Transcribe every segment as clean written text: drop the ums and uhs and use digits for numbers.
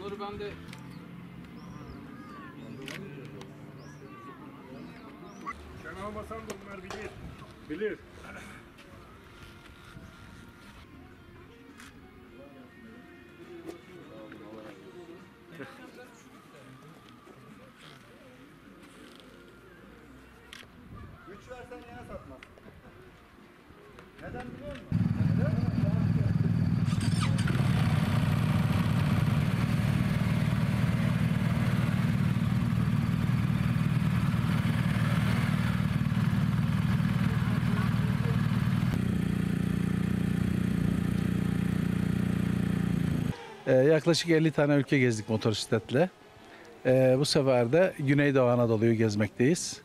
Onları ben de Sen almasan da bunlar bilir. Bilir. Güç versen yine satmaz. Neden biliyor musun? Yaklaşık 50 tane ülke gezdik motosikletle. Bu sefer de Güneydoğu Anadolu'yu gezmekteyiz.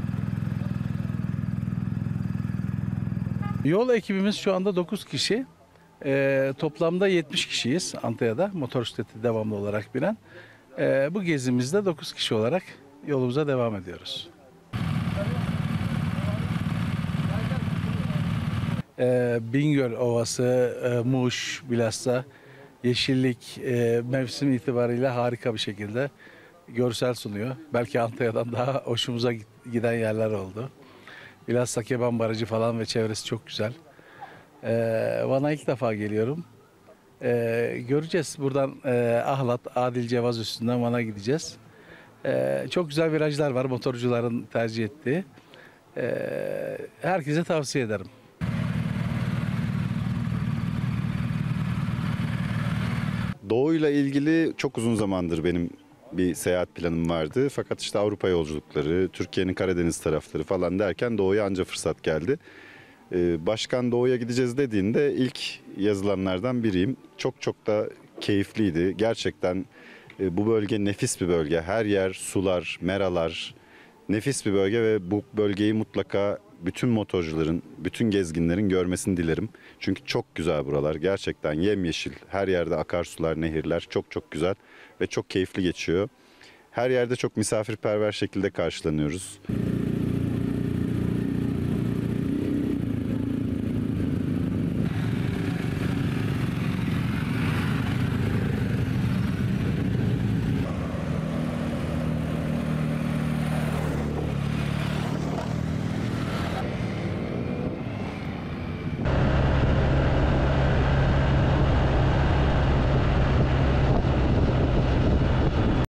Yol ekibimiz şu anda 9 kişi. Toplamda 70 kişiyiz Antalya'da motosikleti devamlı olarak binen. Bu gezimizde 9 kişi olarak yolumuza devam ediyoruz. Bingöl Ovası, Muş, bilhassa yeşillik mevsim itibariyle harika bir şekilde görsel sunuyor. Belki Antalya'dan daha hoşumuza giden yerler oldu. Bilhassa Keban Barajı falan ve çevresi çok güzel. Van'a ilk defa geliyorum. Göreceğiz. Buradan Ahlat, Adil Cevaz üstünden Van'a gideceğiz. Çok güzel virajlar var motorcuların tercih ettiği. Herkese tavsiye ederim. Doğu'yla ilgili çok uzun zamandır benim bir seyahat planım vardı. Fakat işte Avrupa yolculukları, Türkiye'nin Karadeniz tarafları falan derken Doğu'ya anca fırsat geldi. Başkan Doğu'ya gideceğiz dediğinde ilk yazılanlardan biriyim. Çok çok da keyifliydi. Gerçekten bu bölge nefis bir bölge. Her yer sular, meralar. Nefis bir bölge ve bu bölgeyi mutlaka bütün motorcuların, bütün gezginlerin görmesini dilerim. Çünkü çok güzel buralar. Gerçekten yemyeşil. Her yerde akarsular, nehirler çok çok güzel ve çok keyifli geçiyor. Her yerde çok misafirperver şekilde karşılanıyoruz.